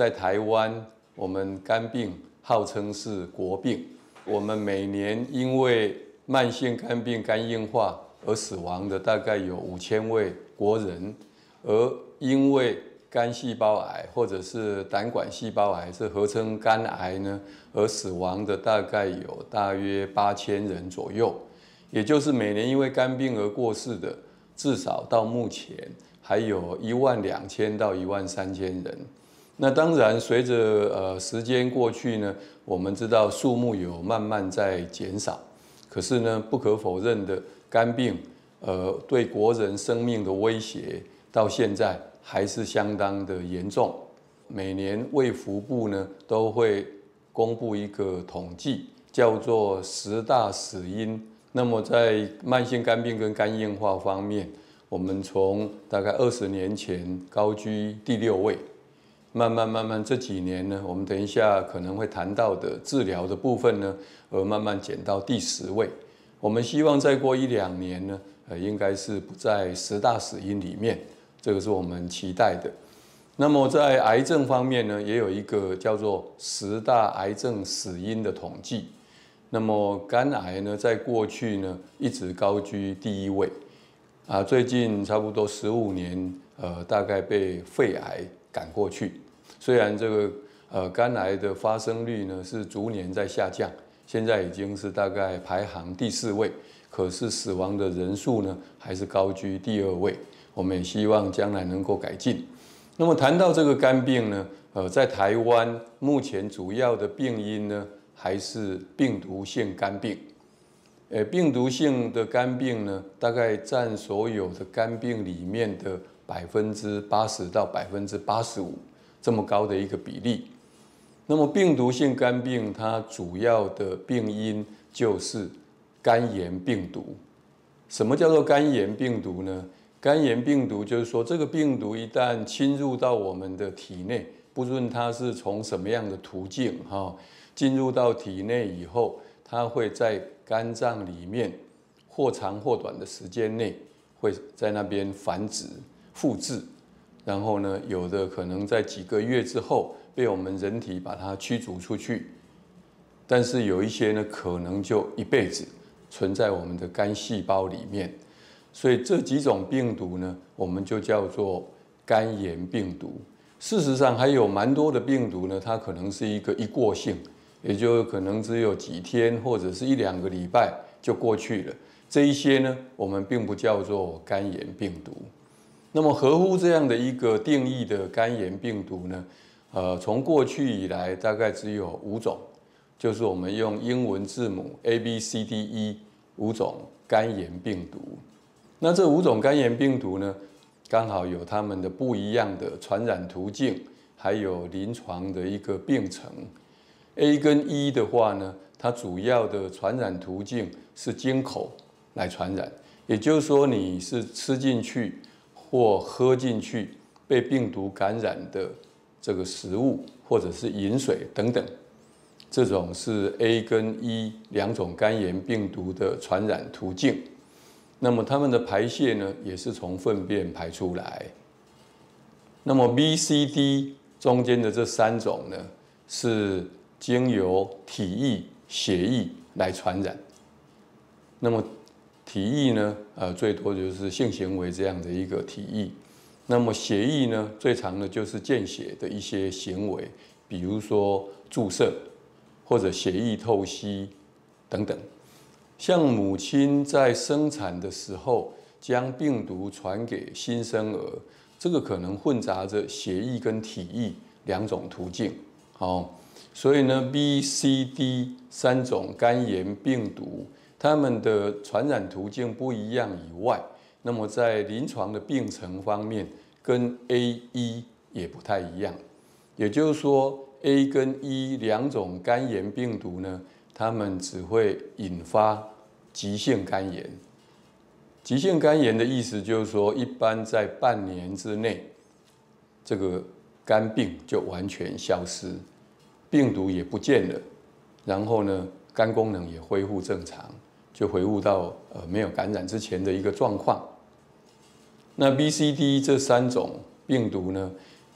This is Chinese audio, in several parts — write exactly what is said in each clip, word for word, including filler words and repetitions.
在台湾，我们肝病号称是国病。我们每年因为慢性肝病、肝硬化而死亡的大概有五千位国人，而因为肝细胞癌或者是胆管细胞癌，是合称肝癌呢，而死亡的大概有大约八千人左右。也就是每年因为肝病而过世的，至少到目前还有一万两千到一万三千人。那当然，随着呃时间过去呢，我们知道数目有慢慢在减少。可是呢，不可否认的，肝病呃对国人生命的威胁到现在还是相当的严重。每年卫福部呢都会公布一个统计，叫做十大死因。那么在慢性肝病跟肝硬化方面，我们从大概二十年前高居第六位，慢慢慢慢这几年呢，我们等一下可能会谈到的治疗的部分呢，而慢慢减到第十位。我们希望再过一两年呢，呃，应该是不在十大死因里面，这个是我们期待的。那么在癌症方面呢，也有一个叫做十大癌症死因的统计。那么肝癌呢，在过去呢一直高居第一位，啊，最近差不多十五年，呃，大概被肺癌赶过去。虽然这个呃肝癌的发生率呢是逐年在下降，现在已经是大概排行第四位，可是死亡的人数呢还是高居第二位。我们也希望将来能够改进。那么谈到这个肝病呢，呃，在台湾目前主要的病因呢，还是病毒性肝病。呃，病毒性的肝病呢，大概占所有的肝病里面的百分之八十到百分之八十五这么高的一个比例。那么病毒性肝病它主要的病因就是肝炎病毒。什么叫做肝炎病毒呢？肝炎病毒就是说，这个病毒一旦侵入到我们的体内，不论它是从什么样的途径哈，进入到体内以后，它会在肝脏里面或长或短的时间内会在那边繁殖复制，然后呢，有的可能在几个月之后被我们人体把它驱逐出去，但是有一些呢，可能就一辈子存在我们的肝细胞里面。所以这几种病毒呢，我们就叫做肝炎病毒。事实上还有蛮多的病毒呢，它可能是一个一过性，也就可能只有几天或者是一两个礼拜就过去了。这一些呢，我们并不叫做肝炎病毒。那么合乎这样的一个定义的肝炎病毒呢，呃，从过去以来大概只有五种，就是我们用英文字母 A B C D E 五种肝炎病毒。那这五种肝炎病毒呢，刚好有它们的不一样的传染途径，还有临床的一个病程。A 跟 E 的话呢，它主要的传染途径是经口来传染，也就是说你是吃进去或喝进去被病毒感染的这个食物或者是饮水等等，这种是 A 跟 E 两种肝炎病毒的传染途径。那么它们的排泄呢，也是从粪便排出来。那么 B、C、D 中间的这三种呢，是经由体液、血液来传染。那么体液呢，呃，最多就是性行为这样的一个体液。那么血液呢，最常的就是见血的一些行为，比如说注射或者血液透析等等。像母亲在生产的时候将病毒传给新生儿，这个可能混杂着血液跟体液两种途径。好，所以呢 ，B、C、D 三种肝炎病毒，它们的传染途径不一样以外，那么在临床的病程方面，跟 A、E 也不太一样。也就是说 ，A 跟 E 两种肝炎病毒呢，它们只会引发急性肝炎。急性肝炎的意思就是说，一般在半年之内，这个肝病就完全消失，病毒也不见了，然后呢，肝功能也恢复正常，就恢复到呃没有感染之前的一个状况。那 B、C、D 这三种病毒呢，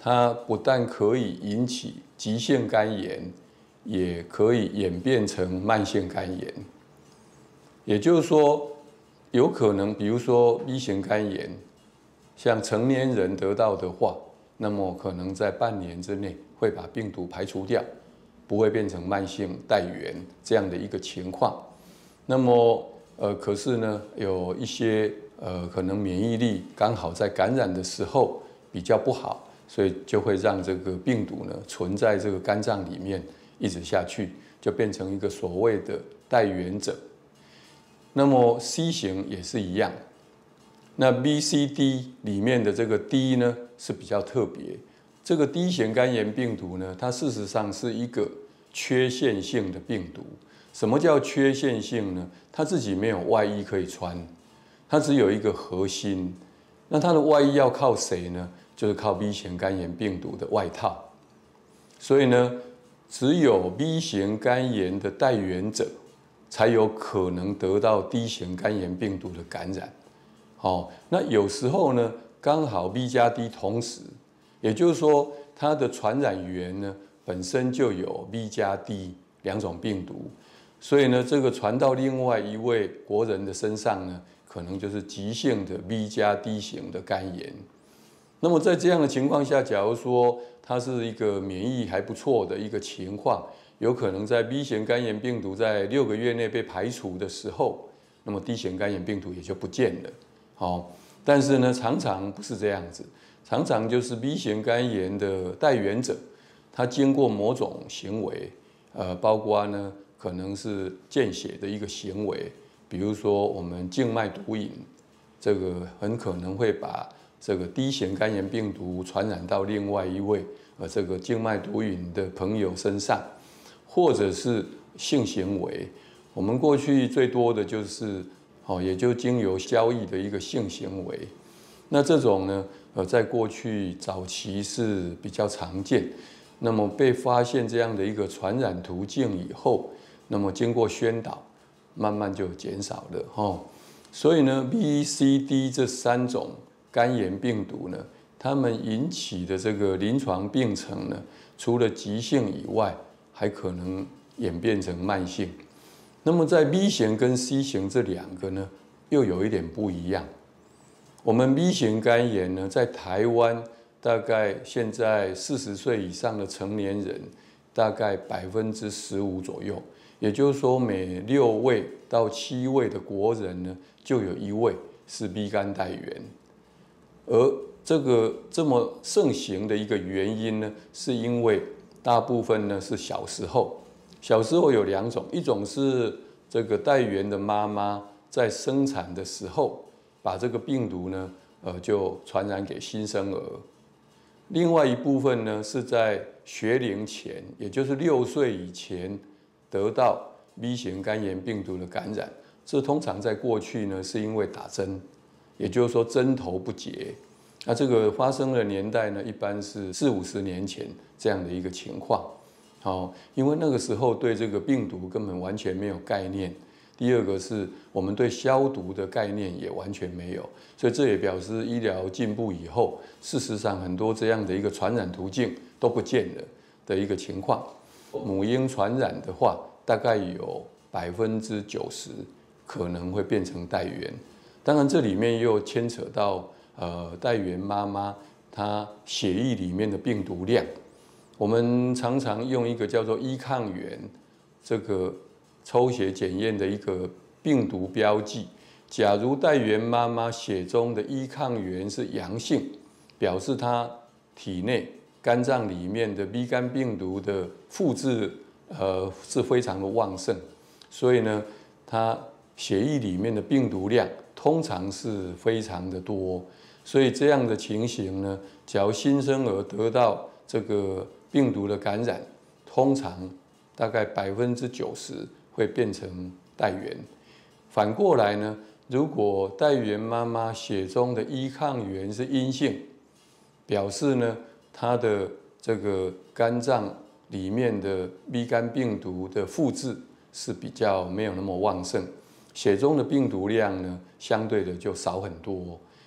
它不但可以引起急性肝炎，也可以演变成慢性肝炎。也就是说，有可能，比如说 B 型肝炎，像成年人得到的话，那么可能在半年之内会把病毒排除掉，不会变成慢性带源这样的一个情况。那么，呃，可是呢，有一些呃，可能免疫力刚好在感染的时候比较不好，所以就会让这个病毒呢存在这个肝脏里面一直下去，就变成一个所谓的带源者。那么 C 型也是一样。那 B、C、D 里面的这个 D 呢是比较特别。这个 D 型肝炎病毒呢，它事实上是一个缺陷性的病毒。什么叫缺陷性呢？它自己没有外衣可以穿，它只有一个核心。那它的外衣要靠谁呢？就是靠 B 型肝炎病毒的外套。所以呢，只有 B 型肝炎的带源者才有可能得到 D 型肝炎病毒的感染。好，那有时候呢，刚好 B 加 D 同时，也就是说，它的传染源呢本身就有 B 加 D 两种病毒，所以呢，这个传到另外一位国人的身上呢，可能就是急性的 B 加 D 型的肝炎。那么在这样的情况下，假如说它是一个免疫还不错的一个情况，有可能在 B 型肝炎病毒在六个月内被排除的时候，那么 D 型肝炎病毒也就不见了。好，但是呢，常常不是这样子，常常就是 B 型肝炎的带源者，他经过某种行为，呃，包括呢可能是见血的一个行为，比如说我们静脉毒饮，这个很可能会把这个 D 型肝炎病毒传染到另外一位呃这个静脉毒饮的朋友身上，或者是性行为，我们过去最多的就是。哦，也就经由交易的一个性行为，那这种呢，呃，在过去早期是比较常见。那么被发现这样的一个传染途径以后，那么经过宣导，慢慢就减少了哈。所以呢 ，B、C、D 这三种肝炎病毒呢，它们引起的这个临床病程呢，除了急性以外，还可能演变成慢性。那么在 B 型跟 C 型这两个呢，又有一点不一样。我们 B 型肝炎呢，在台湾大概现在四十岁以上的成年人，大概百分之十五左右，也就是说每六位到七位的国人呢，就有一位是 B 肝带源。而这个这么盛行的一个原因呢，是因为大部分呢是小时候。小时候有两种，一种是这个带源的妈妈在生产的时候把这个病毒呢，呃，就传染给新生儿；另外一部分呢是在学龄前，也就是六岁以前得到 B 型肝炎病毒的感染。这通常在过去呢是因为打针，也就是说针头不结。那这个发生的年代呢，一般是四五十年前这样的一个情况。好，因为那个时候对这个病毒根本完全没有概念。第二个是我们对消毒的概念也完全没有，所以这也表示医疗进步以后，事实上很多这样的一个传染途径都不见了的一个情况。母婴传染的话，大概有百分之九十可能会变成带源。当然，这里面又牵扯到呃带源妈妈她血液里面的病毒量。我们常常用一个叫做E抗原这个抽血检验的一个病毒标记。假如带源妈妈血中的E抗原是阳性，表示她体内肝脏里面的 B 肝病毒的复制呃是非常的旺盛，所以呢，它血液里面的病毒量通常是非常的多。所以这样的情形呢，假如新生儿得到这个病毒的感染，通常大概百分之九十会变成带源。反过来呢，如果带源妈妈血中的E抗原是阴性，表示呢她的这个肝脏里面的 B 肝病毒的复制是比较没有那么旺盛，血中的病毒量呢相对的就少很多。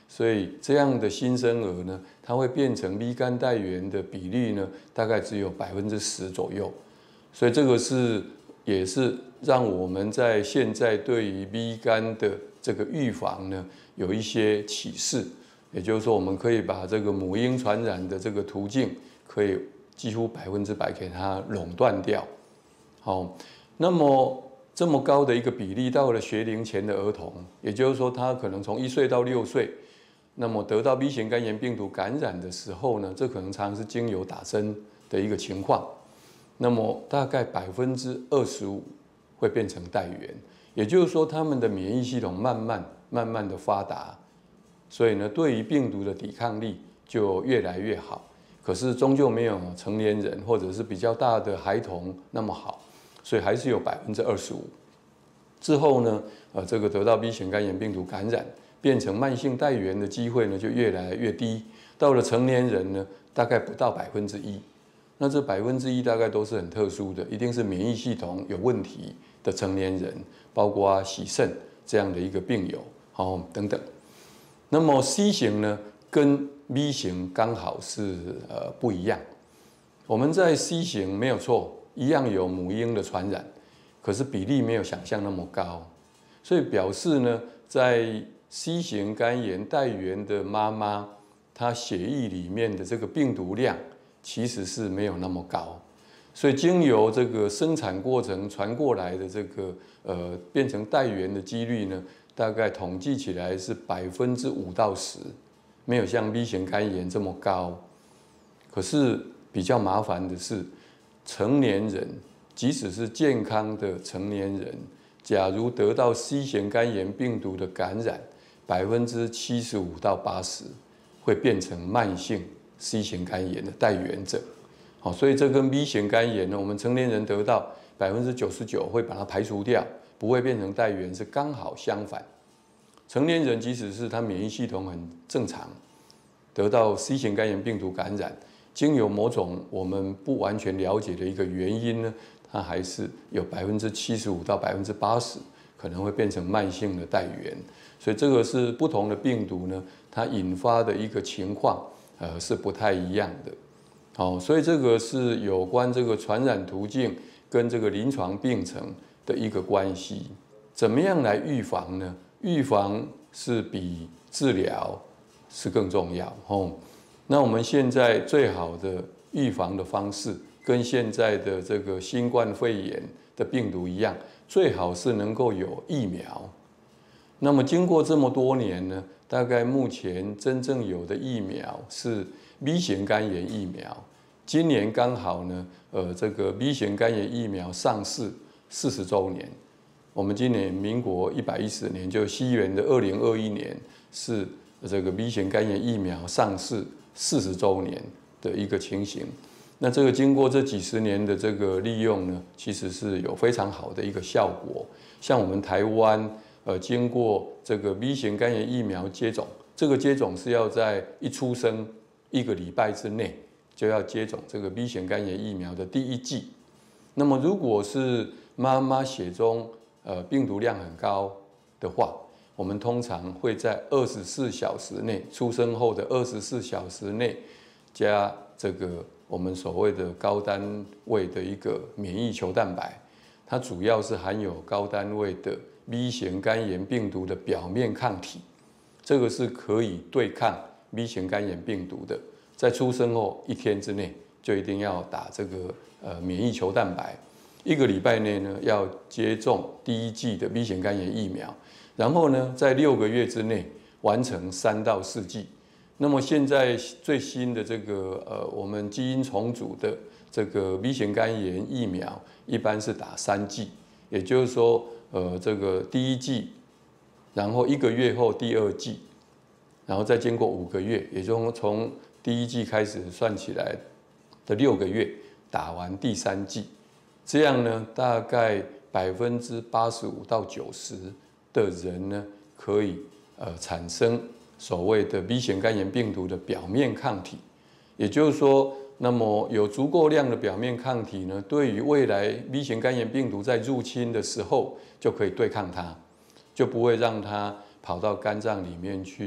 所以这样的新生儿呢，它会变成 B 肝带源的比率呢，大概只有百分之十左右。所以这个是也是让我们在现在对于 B 肝的这个预防呢，有一些启示。也就是说，我们可以把这个母婴传染的这个途径，可以几乎百分之百给它垄断掉。好，那么这么高的一个比例，到了学龄前的儿童，也就是说，他可能从一岁到六岁，那么得到 B 型肝炎病毒感染的时候呢，这可能常常是经由打针的一个情况。那么大概百分之二十五会变成带源，也就是说，他们的免疫系统慢慢慢慢的发达。所以呢，对于病毒的抵抗力就越来越好，可是终究没有成年人或者是比较大的孩童那么好，所以还是有百分之二十五。之后呢，呃，这个得到 B 型肝炎病毒感染，变成慢性带源的机会呢就越来越低。到了成年人呢，大概不到百分之一。那这百分之一大概都是很特殊的，一定是免疫系统有问题的成年人，包括洗肾这样的一个病友，好等等。那么 C 型呢，跟 B 型刚好是呃不一样。我们在 C 型没有错，一样有母婴的传染，可是比例没有想象那么高，所以表示呢，在 C 型肝炎带源的妈妈，她血液里面的这个病毒量其实是没有那么高，所以经由这个生产过程传过来的这个呃变成带源的几率呢，大概统计起来是百分之五到十，没有像 B 型肝炎这么高。可是比较麻烦的是，成年人即使是健康的成年人，假如得到 C 型肝炎病毒的感染，百分之七十五到八十会变成慢性 C 型肝炎的带源者。好，所以这跟 B 型肝炎呢，我们成年人得到百分之九十九会把它排除掉，不会变成带源，是刚好相反。成年人即使是他免疫系统很正常，得到 C 型肝炎病毒感染，经由某种我们不完全了解的一个原因呢，它还是有百分之七十五到百分之八十可能会变成慢性的带源。所以这个是不同的病毒呢，它引发的一个情况，呃，是不太一样的。好，所以这个是有关这个传染途径跟这个临床病程的一个关系。怎么样来预防呢？预防是比治疗是更重要。哦，那我们现在最好的预防的方式，跟现在的这个新冠肺炎的病毒一样，最好是能够有疫苗。那么经过这么多年呢，大概目前真正有的疫苗是 B 型肝炎疫苗。今年刚好呢，呃，这个 B 型肝炎疫苗上市四十周年。我们今年民国一百一十年，就西元的二零二一年，是这个 B 型肝炎疫苗上市四十周年的一个情形。那这个经过这几十年的这个利用呢，其实是有非常好的一个效果。像我们台湾，呃，经过这个 B 型肝炎疫苗接种，这个接种是要在一出生一个礼拜之内就要接种这个 B 型肝炎疫苗的第一剂。那么如果是妈妈血中呃病毒量很高的话，我们通常会在二十四小时内，出生后的二十四小时内加这个我们所谓的高单位的一个免疫球蛋白，它主要是含有高单位的 B 型肝炎病毒的表面抗体，这个是可以对抗 B 型肝炎病毒的。在出生后一天之内就一定要打这个呃免疫球蛋白，一个礼拜内呢要接种第一剂的 B 型肝炎疫苗，然后呢在六个月之内完成三到四剂。那么现在最新的这个呃我们基因重组的这个 B 型肝炎疫苗，一般是打三剂，也就是说呃这个第一剂，然后一个月后第二剂，然后再经过五个月，也就是从第一剂开始算起来的六个月打完第三剂，这样呢大概百分之八十五到九十的人呢可以呃产生所谓的 B 型肝炎病毒的表面抗体，也就是说，那么有足够量的表面抗体呢，对于未来 B 型肝炎病毒在入侵的时候就可以对抗它，就不会让它跑到肝脏里面去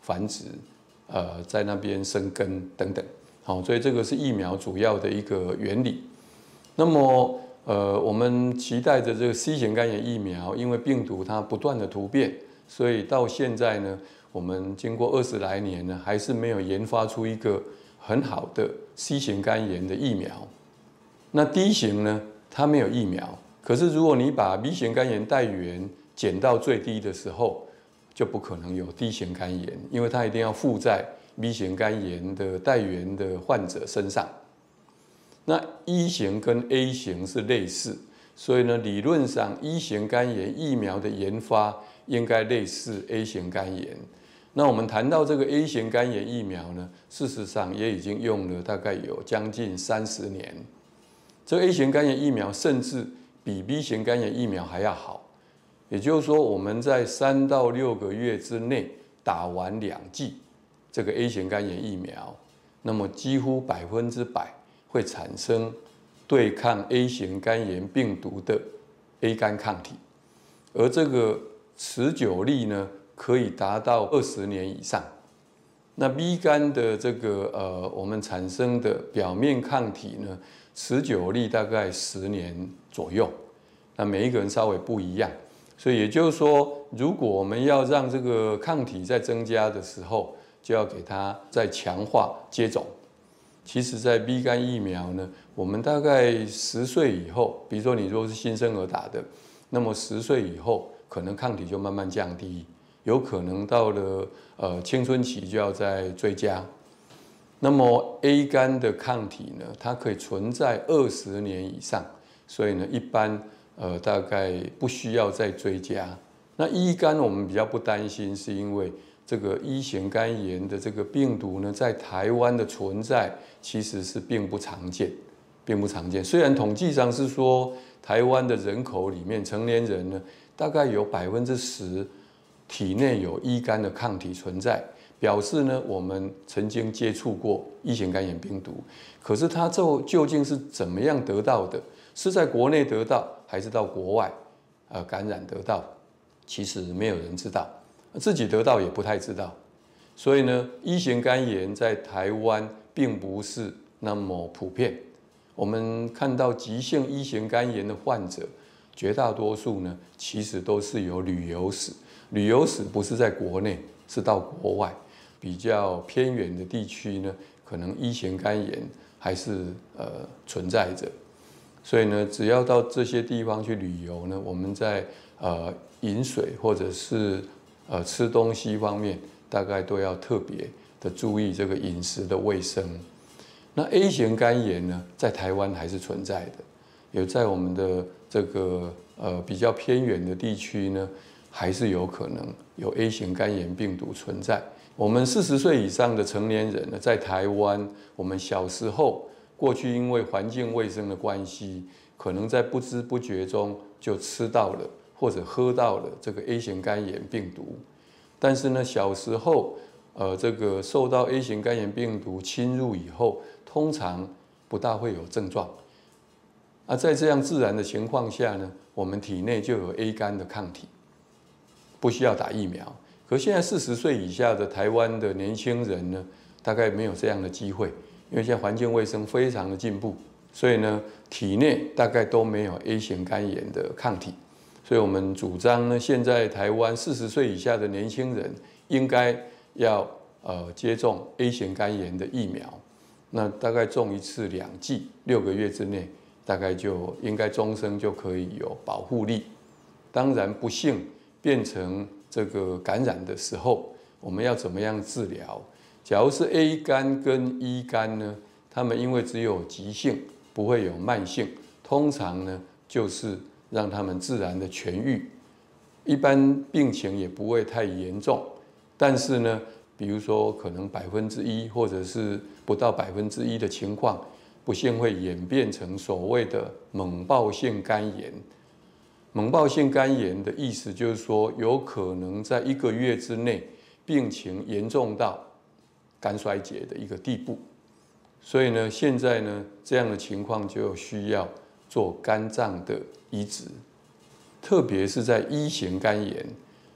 繁殖，呃，在那边生根等等。好，所以这个是疫苗主要的一个原理。那么，呃，我们期待的这个 C 型肝炎疫苗，因为病毒它不断的突变，所以到现在呢，我们经过二十来年呢，还是没有研发出一个很好的 C 型肝炎的疫苗。那 D 型呢，它没有疫苗，可是如果你把 B 型肝炎带源减到最低的时候，就不可能有 D 型肝炎，因为它一定要附在 B 型肝炎的带源的患者身上。那 E 型跟 A 型是类似，所以呢，理论上 E 型肝炎疫苗的研发应该类似 A 型肝炎。那我们谈到这个 A 型肝炎疫苗呢，事实上也已经用了大概有将近三十年。这个 A 型肝炎疫苗甚至比 B 型肝炎疫苗还要好，也就是说，我们在三到六个月之内打完两剂这个 A 型肝炎疫苗，那么几乎百分之百会产生对抗 A 型肝炎病毒的 A 肝抗体，而这个持久力呢，可以达到二十年以上。那 B 肝的这个呃，我们产生的表面抗体呢，持久力大概十年左右。那每一个人稍微不一样，所以也就是说，如果我们要让这个抗体在增加的时候，就要给它再强化接种。其实，在 B 肝疫苗呢，我们大概十岁以后，比如说你如果是新生儿打的，那么十岁以后，可能抗体就慢慢降低，有可能到了呃青春期就要再追加。那么 A 肝的抗体呢，它可以存在二十年以上，所以呢，一般呃大概不需要再追加。那 E 肝我们比较不担心，是因为这个 E 型肝炎的这个病毒呢，在台湾的存在其实是并不常见，并不常见。虽然统计上是说，台湾的人口里面成年人呢，大概有百分之十体内有 E 肝的抗体存在，表示呢我们曾经接触过 E 型肝炎病毒。可是它究究竟是怎么样得到的？是在国内得到，还是到国外呃感染得到？其实没有人知道。自己得到也不太知道，所以呢 ，E 型肝炎在台湾并不是那么普遍。我们看到急性 E 型肝炎的患者，绝大多数呢，其实都是有旅游史。旅游史不是在国内，是到国外。比较偏远的地区呢，可能 E 型肝炎还是呃存在着。所以呢，只要到这些地方去旅游呢，我们在呃饮水或者是呃，吃东西方面大概都要特别的注意这个饮食的卫生。那 A 型肝炎呢，在台湾还是存在的，有在我们的这个呃比较偏远的地区呢，还是有可能有 A 型肝炎病毒存在。我们四十岁以上的成年人呢，在台湾，我们小时候过去因为环境卫生的关系，可能在不知不觉中就吃到了，或者喝到了这个 A 型肝炎病毒，但是呢，小时候，呃，这个受到 A 型肝炎病毒侵入以后，通常不大会有症状。啊，在这样自然的情况下呢，我们体内就有 A 肝的抗体，不需要打疫苗。可现在四十岁以下的台湾的年轻人呢，大概没有这样的机会，因为现在环境卫生非常的进步，所以呢，体内大概都没有 A 型肝炎的抗体。所以我们主张呢，现在台湾四十岁以下的年轻人应该要呃接种 A 型肝炎的疫苗，那大概种一次两剂，六个月之内，大概就应该终生就可以有保护力。当然，不幸变成这个感染的时候，我们要怎么样治疗？假如是 A 肝跟 E 肝呢，他们因为只有急性，不会有慢性，通常呢就是让他们自然的痊愈，一般病情也不会太严重。但是呢，比如说可能百分之一或者是不到百分之一的情况，不幸会演变成所谓的猛暴性肝炎。猛暴性肝炎的意思就是说，有可能在一个月之内，病情严重到肝衰竭的一个地步。所以呢，现在呢这样的情况就需要做肝脏的移植，特别是在 E 型肝炎，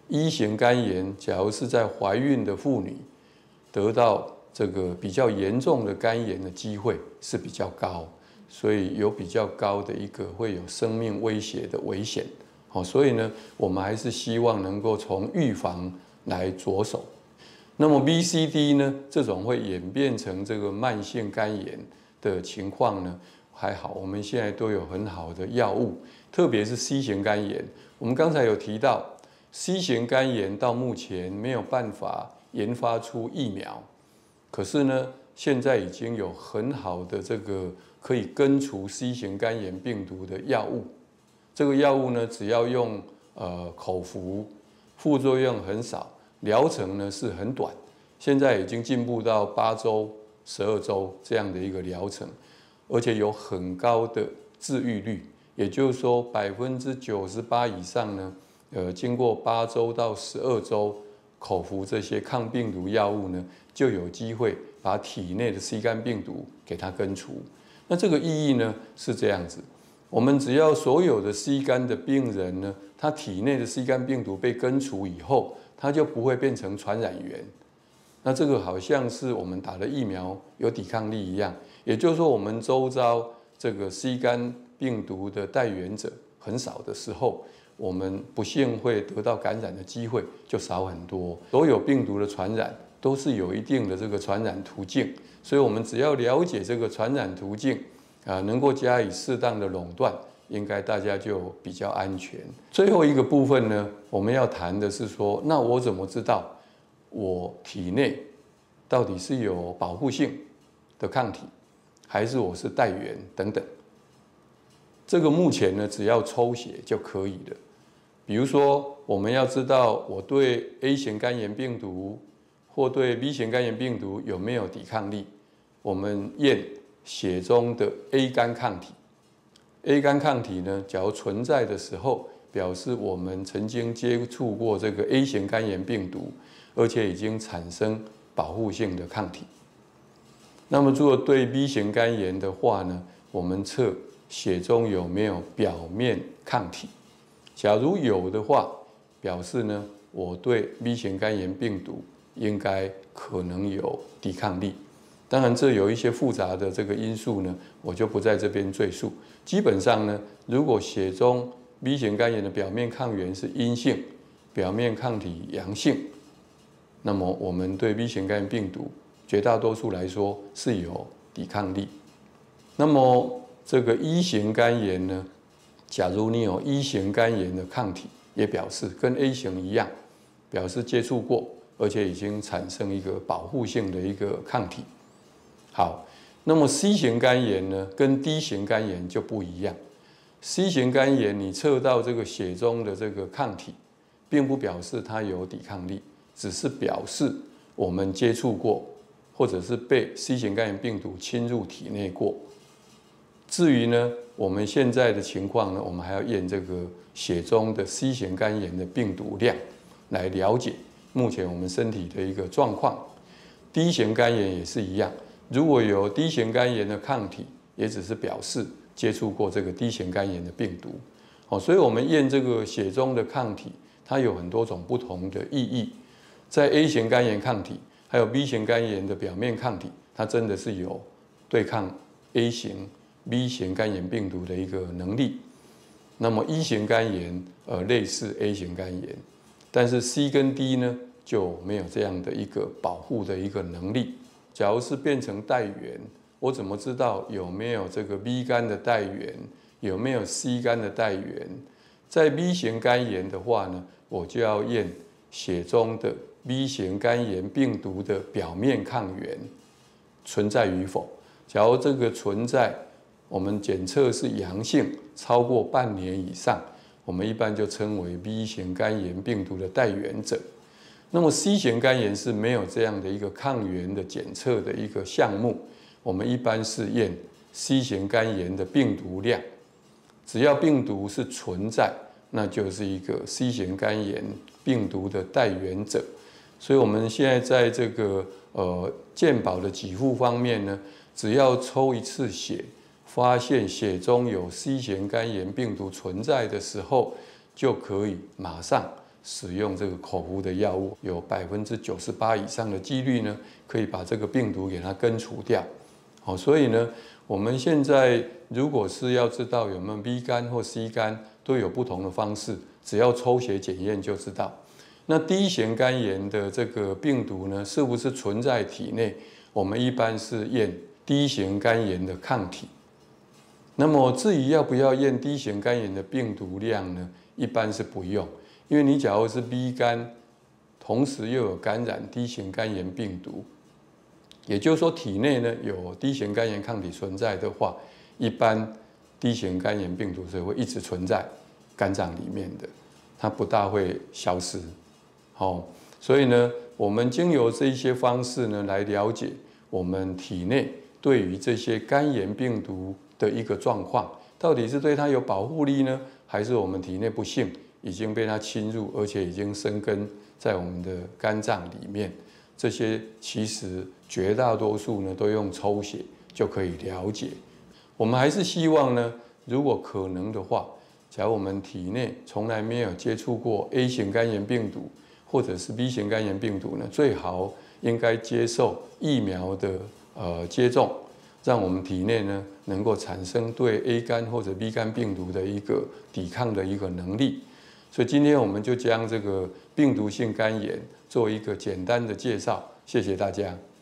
一型肝炎，假如是在怀孕的妇女得到这个比较严重的肝炎的机会是比较高，所以有比较高的一个会有生命威胁的危险。好，所以呢，我们还是希望能够从预防来着手。那么 B C D 呢，这种会演变成这个慢性肝炎的情况呢，还好，我们现在都有很好的药物，特别是 C 型肝炎。我们刚才有提到 C 型肝炎到目前没有办法研发出疫苗，可是呢，现在已经有很好的这个可以根除 C 型肝炎病毒的药物。这个药物呢，只要用呃口服，副作用很少，疗程呢是很短，现在已经进步到八周、十二周这样的一个疗程，而且有很高的治愈率，也就是说百分之九十八以上呢，呃，经过八周到十二周口服这些抗病毒药物呢，就有机会把体内的 C 肝病毒给它根除。那这个意义呢是这样子。我们只要所有的 C 肝的病人呢，他体内的 C 肝病毒被根除以后，他就不会变成传染源。那这个好像是我们打了疫苗有抵抗力一样，也就是说，我们周遭这个 C 肝病毒的带源者很少的时候，我们不幸会得到感染的机会就少很多。所有病毒的传染都是有一定的这个传染途径，所以我们只要了解这个传染途径。啊，能够加以适当的垄断，应该大家就比较安全。最后一个部分呢，我们要谈的是说，那我怎么知道我体内到底是有保护性的抗体，还是我是带源等等？这个目前呢，只要抽血就可以了。比如说，我们要知道我对 A 型肝炎病毒或对 B 型肝炎病毒有没有抵抗力，我们验血中的 A 肝抗体 ，A 肝抗体呢，假如存在的时候，表示我们曾经接触过这个 A 型肝炎病毒，而且已经产生保护性的抗体。那么，如果对 B 型肝炎的话呢，我们测血中有没有表面抗体，假如有的话，表示呢，我对 B 型肝炎病毒应该可能有抵抗力。当然，这有一些复杂的这个因素呢，我就不在这边赘述。基本上呢，如果血中 B 型肝炎的表面抗原是阴性，表面抗体阳性，那么我们对 B 型肝炎病毒绝大多数来说是有抵抗力。那么这个一型肝炎呢，假如你有一型肝炎的抗体，也表示跟 A 型一样，表示接触过，而且已经产生一个保护性的一个抗体。好，那么 C 型肝炎呢，跟 D 型肝炎就不一样。C 型肝炎你测到这个血中的这个抗体，并不表示它有抵抗力，只是表示我们接触过，或者是被 C 型肝炎病毒侵入体内过。至于呢，我们现在的情况呢，我们还要验这个血中的 C 型肝炎的病毒量，来了解目前我们身体的一个状况。D 型肝炎也是一样。如果有 D 型肝炎的抗体，也只是表示接触过这个 D 型肝炎的病毒。好，所以我们验这个血中的抗体，它有很多种不同的意义。在 A 型肝炎抗体，还有 B 型肝炎的表面抗体，它真的是有对抗 A 型、B 型肝炎病毒的一个能力。那么 E 型肝炎，呃，类似 A 型肝炎，但是 C 跟 D 呢就没有这样的一个保护的一个能力。假如是变成带源，我怎么知道有没有这个 B 肝的带源，有没有 C 肝的带源？在 B 型肝炎的话呢，我就要验血中的 B 型肝炎病毒的表面抗原存在与否。假如这个存在，我们检测是阳性，超过半年以上，我们一般就称为 B 型肝炎病毒的带源者。那么 C 型肝炎是没有这样的一个抗原的检测的一个项目，我们一般是验 C 型肝炎的病毒量，只要病毒是存在，那就是一个 C 型肝炎病毒的带源者。所以我们现在在这个呃健保的给付方面呢，只要抽一次血，发现血中有 C 型肝炎病毒存在的时候，就可以马上使用这个口服的药物，有百分之九十八以上的几率呢，可以把这个病毒给它根除掉。好，所以呢，我们现在如果是要知道有没有 B 肝或 C 肝，都有不同的方式，只要抽血检验就知道。那低型肝炎的这个病毒呢，是不是存在体内？我们一般是验低型肝炎的抗体。那么至于要不要验低型肝炎的病毒量呢？一般是不用，因为你假如是 B 肝，同时又有感染低型肝炎病毒，也就是说体内呢有低型肝炎抗体存在的话，一般低型肝炎病毒是会一直存在肝脏里面的，它不大会消失。好，所以呢，我们经由这一些方式呢来了解我们体内对于这些肝炎病毒的一个状况，到底是对它有保护力呢，还是我们体内不幸已经被它侵入，而且已经生根在我们的肝脏里面？这些其实绝大多数呢都用抽血就可以了解。我们还是希望呢，如果可能的话，假如我们体内从来没有接触过 A 型肝炎病毒，或者是 B 型肝炎病毒呢，最好应该接受疫苗的呃接种，让我们体内呢能够产生对 A 肝或者 B 肝病毒的一个抵抗的一个能力。所以今天我们就将这个病毒性肝炎做一个简单的介绍，谢谢大家。